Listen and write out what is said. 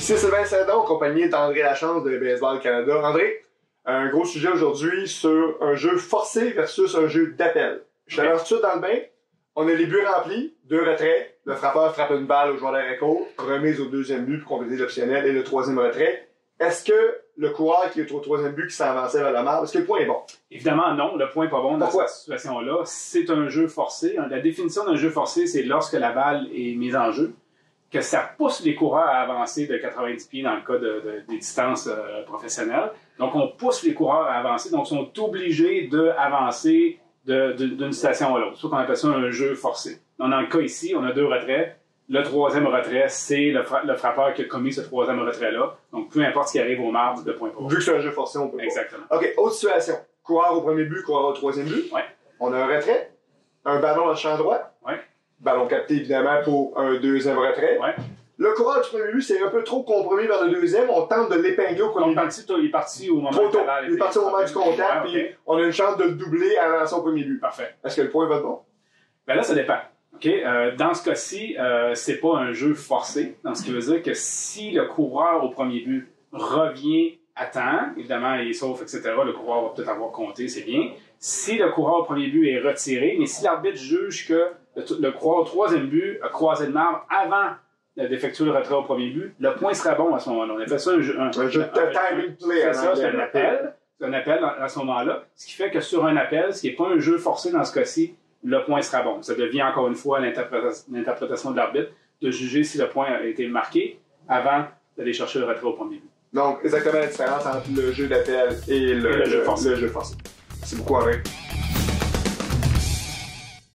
Ici Sylvain Saint-Don, accompagné d'André Lachance de Baseball Canada. André, un gros sujet aujourd'hui sur un jeu forcé versus un jeu d'appel. Je te lance tout de suite dans le bain. On a les buts remplis, 2 retraits. Le frappeur frappe une balle au joueur d'arrêt court, remise au deuxième but pour compléter l'optionnel et le troisième retrait. Est-ce que le coureur qui est au troisième but qui s'avançait vers la marque, est-ce que le point est bon? Évidemment, non. Le point n'est pas bon dans cette situation-là. C'est un jeu forcé. La définition d'un jeu forcé, c'est lorsque la balle est mise en jeu, que ça pousse les coureurs à avancer de 90 pieds dans le cas des distances professionnelles. Donc, on pousse les coureurs à avancer. Donc, ils sont obligés d'avancer d'une station à l'autre. C'est pour ça qu'on appelle ça un jeu forcé. Dans le cas ici, on a 2 retraits. Le troisième retrait, c'est le frappeur qui a commis ce troisième retrait-là. Donc, peu importe ce qui arrive au marbre, le point pour. Vu que c'est un jeu forcé, on peut. Exactement. Pas. OK, autre situation. Coureur au premier but, coureur au troisième but. Ouais. On a un retrait, un ballon dans le champ droit. Ouais. Ballon capté, évidemment, pour un deuxième retrait. Ouais. Le coureur du premier but, c'est un peu trop compromis vers le deuxième. On tente de l'épingler au premier but. Il est parti au moment trop tôt. Il est parti au moment du contact, puis on a une chance de le doubler en lançant au premier but. Parfait. Est-ce que le point va être bon? Ben là, ça dépend. Okay? Dans ce cas-ci, c'est pas un jeu forcé. Dans ce qui veut dire que si le coureur au premier but revient à temps, évidemment, il est sauf, etc., le coureur va peut-être avoir compté, c'est bien. Si le coureur au premier but est retiré, mais si l'arbitre juge que le coureur au troisième but a croisé le marbre avant d'effectuer le retrait au premier but, le point serait bon à ce moment-là. On appelle ça un jeu de timing play. C'est ça, c'est un appel. C'est un appel à ce moment-là. Ce qui fait que sur un appel, ce qui n'est pas un jeu forcé dans ce cas-ci, le point sera bon. Ça devient encore une fois l'interprétation de l'arbitre de juger si le point a été marqué avant d'aller chercher le retrait au premier but. Donc, exactement la différence entre le jeu d'appel et le jeu forcé. Merci beaucoup, André.